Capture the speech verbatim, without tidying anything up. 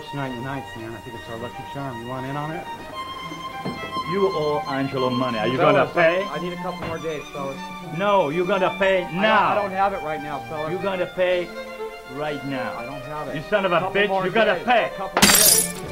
first night in the ninth, man. I think it's our lucky charm. You want in on it? You owe Angelo money. Are you fellas, gonna pay? I, I need a couple more days, fellas. No, you're gonna pay now. I don't, I don't have it right now, fellas. You're gonna pay right now. I don't have it. You son of a couple bitch, more you gotta days. pay. A couple more days.